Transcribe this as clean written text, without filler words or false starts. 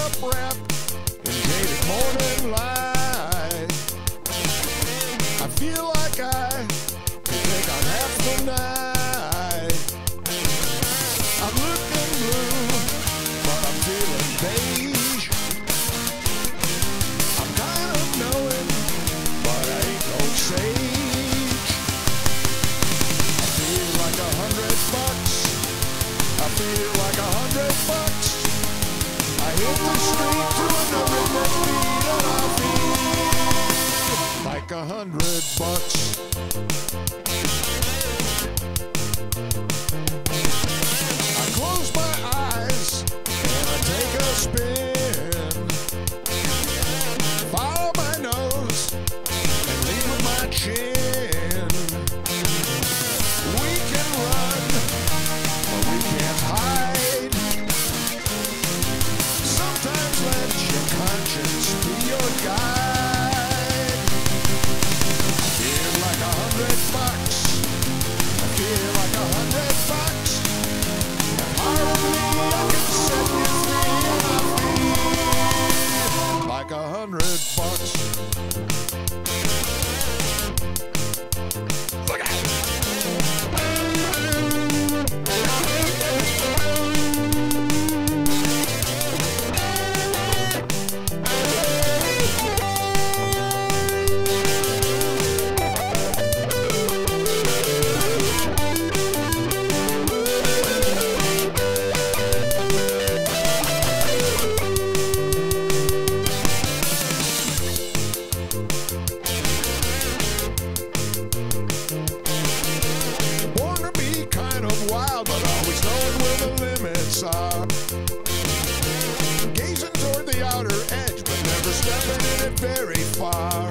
up wrapped in jaded morning light. I feel like I could take on half the night. I'm looking blue, but I'm feeling beige. I'm kind of knowing, but I ain't no sage. I feel like $100. I feel like $100. I hit the street to another beat and I feel like $100. I close my eyes and I take a spin. Follow my nose and lead with my chin. We can run, but we can't hide. Sometimes let your conscience be your guide. I feel like $100. I feel like $100. And part of me I can set you free, and I feel like $100. Look out! Wild, but always knowing where the limits are. Gazing toward the outer edge, but never stepping in it very far.